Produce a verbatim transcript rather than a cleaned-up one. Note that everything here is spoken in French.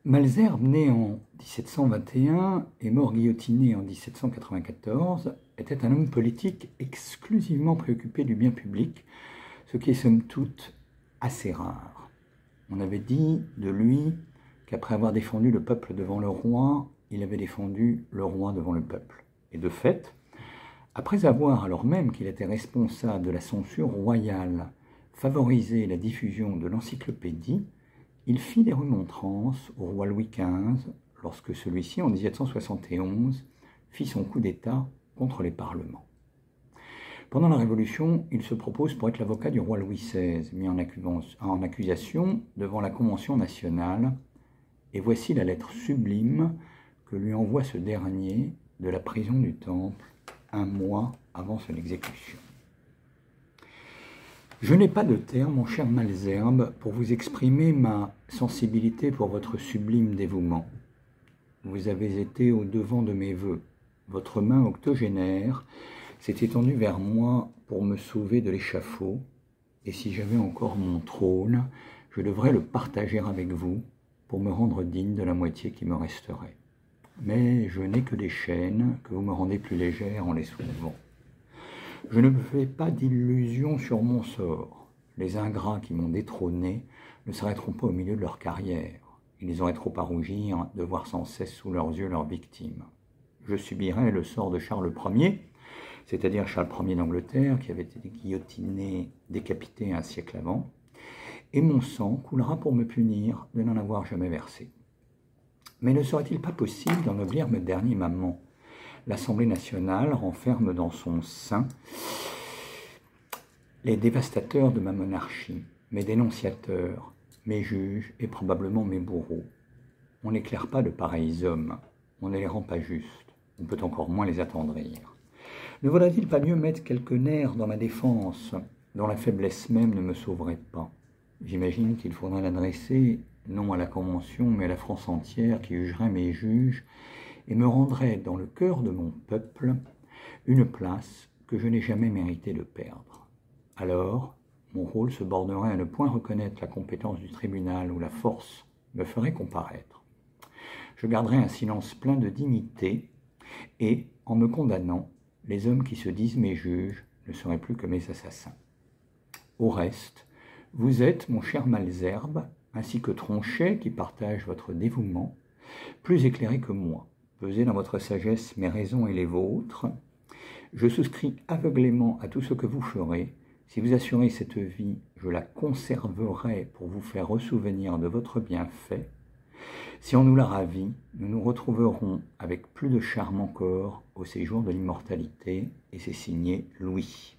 Malesherbes, né en mille sept cent vingt et un et mort guillotiné en mille sept cent quatre-vingt-quatorze, était un homme politique exclusivement préoccupé du bien public, ce qui est somme toute assez rare. On avait dit de lui qu'après avoir défendu le peuple devant le roi, il avait défendu le roi devant le peuple. Et de fait, après avoir, alors même qu'il était responsable de la censure royale, favorisé la diffusion de l'encyclopédie, il fit des remontrances au roi Louis quinze lorsque celui-ci, en mille sept cent soixante et onze, fit son coup d'État contre les parlements. Pendant la Révolution, il se propose pour être l'avocat du roi Louis seize, mis en accusation devant la Convention nationale, et voici la lettre sublime que lui envoie ce dernier de la prison du Temple un mois avant son exécution. Je n'ai pas de terme, mon cher Malesherbes, pour vous exprimer ma sensibilité pour votre sublime dévouement. Vous avez été au-devant de mes vœux. Votre main octogénaire s'est étendue vers moi pour me sauver de l'échafaud, et si j'avais encore mon trône, je devrais le partager avec vous pour me rendre digne de la moitié qui me resterait. Mais je n'ai que des chaînes que vous me rendez plus légères en les soulevant. Je ne me fais pas d'illusions sur mon sort. Les ingrats qui m'ont détrôné ne s'arrêteront pas au milieu de leur carrière. Ils auraient trop à rougir de voir sans cesse sous leurs yeux leurs victimes. Je subirai le sort de Charles Ier, c'est-à-dire Charles Ier d'Angleterre, qui avait été guillotiné, décapité un siècle avant, et mon sang coulera pour me punir de n'en avoir jamais versé. Mais ne serait-il pas possible d'ennoblir mes derniers mamans ? L'Assemblée nationale renferme dans son sein les dévastateurs de ma monarchie, mes dénonciateurs, mes juges et probablement mes bourreaux. On n'éclaire pas de pareils hommes, on ne les rend pas justes, on peut encore moins les attendrir. Ne vaudrait-il pas mieux mettre quelques nerfs dans ma défense, dont la faiblesse même ne me sauverait pas? J'imagine qu'il faudrait l'adresser non à la Convention, mais à la France entière qui jugerait mes juges et me rendrait dans le cœur de mon peuple une place que je n'ai jamais mérité de perdre. Alors, mon rôle se bornerait à ne point reconnaître la compétence du tribunal où la force me ferait comparaître. Je garderais un silence plein de dignité et, en me condamnant, les hommes qui se disent mes juges ne seraient plus que mes assassins. Au reste, vous êtes, mon cher Malesherbes, ainsi que Tronchet, qui partage votre dévouement, plus éclairé que moi. Pesez dans votre sagesse mes raisons et les vôtres. Je souscris aveuglément à tout ce que vous ferez. Si vous assurez cette vie, je la conserverai pour vous faire ressouvenir de votre bienfait. Si on nous la ravit, nous nous retrouverons avec plus de charme encore au séjour de l'immortalité, et c'est signé Louis.